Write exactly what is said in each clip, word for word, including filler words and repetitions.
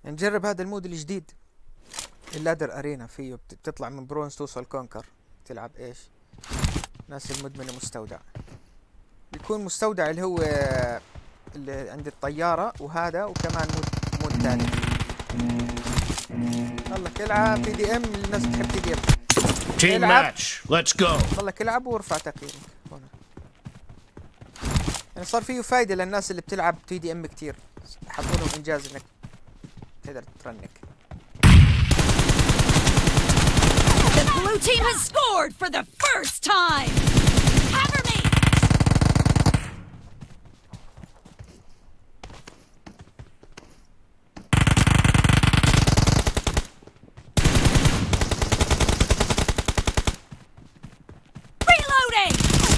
نجرب هذا المود الجديد، اللادر ارينا. فيه بتطلع من برونز توصل كونكر. تلعب ايش؟ ناس المدمنة مستودع. بيكون مستودع اللي هو اللي عند الطيارة، وهذا وكمان مود مود ثاني. ضلك العب بي دي ام، الناس بتحب بي دي ام. Team match, let's go. ضلك العب وارفع تقييمك هنا. يعني صار فيه فايدة للناس اللي بتلعب بي دي ام كتير، حطوا لهم انجاز انك تقدر ترنك. The blue team has scored for the first time. Cover me. Reloading.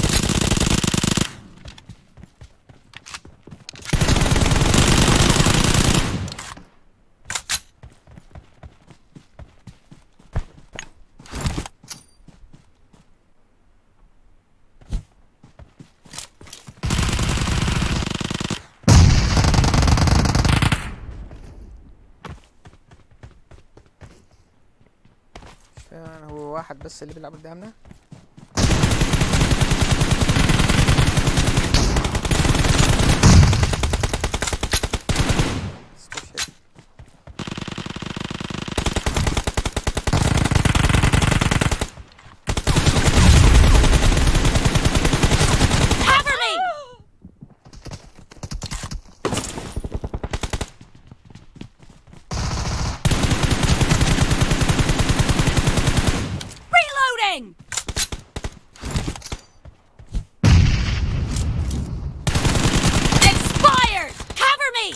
هو واحد بس اللي بيلعب قدامنا. Expired! Cover me!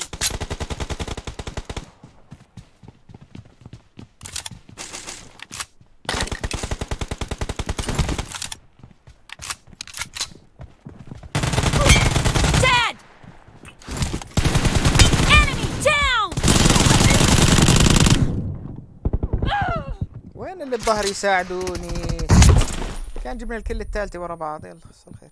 Dead! Enemy down! وين اللي بظهر يساعدوني؟ كان جبنا الكل الثالثة ورا بعض. يلا صار خير.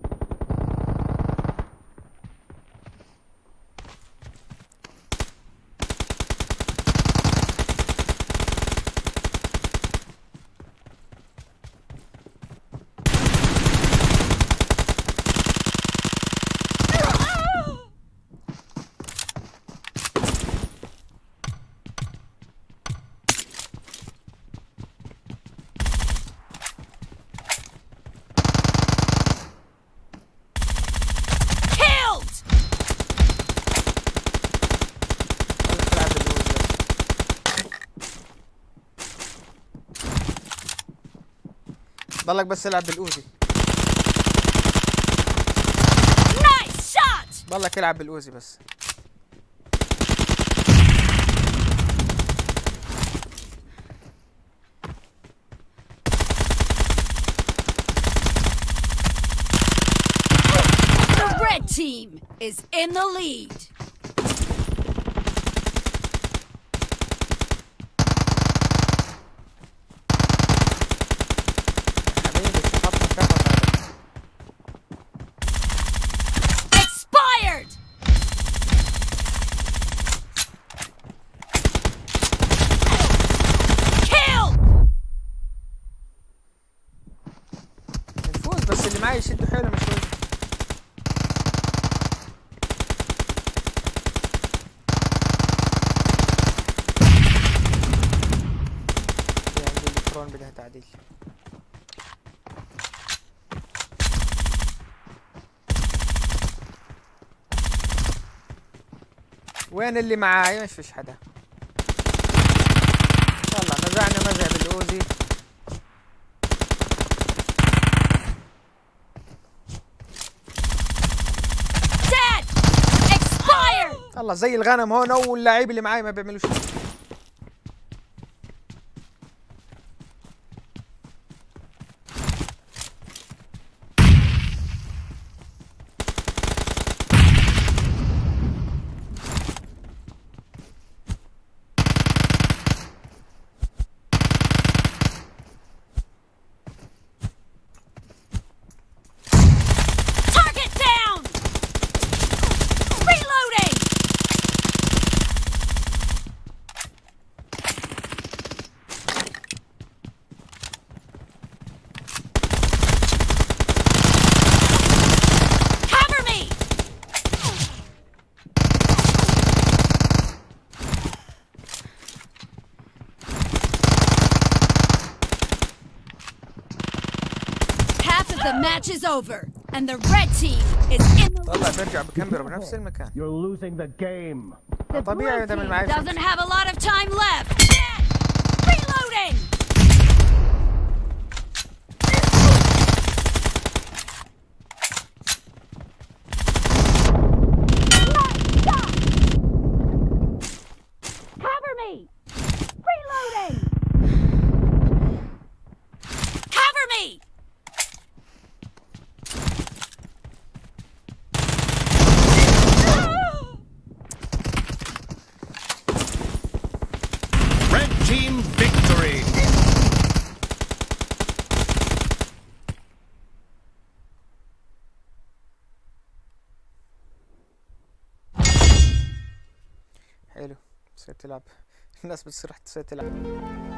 ضلك بس العب بالاوزي. Nice shot! ضلك العب بالاوزي بس. The red team is in the lead. يشدوا حيلهم شوي. عندي الكترون بدها تعديل. وين اللي معاي؟ مش فيش حدا. يلا نزعنا مزع بالاوزي. الله زي الغنم هون، واللاعب اللي معاي ما بيعملوا شيء. The match is over, and the red team is in the طلع بيرجع بكمبر بنفس المكان. You're losing the game. The طبيعي blue ده من team معي doesn't have a lot of time left. Reloading! Cover me! Reloading! Cover me! Red team victory. حلو، تصير تلعب. الناس بتصير تصير تلعب.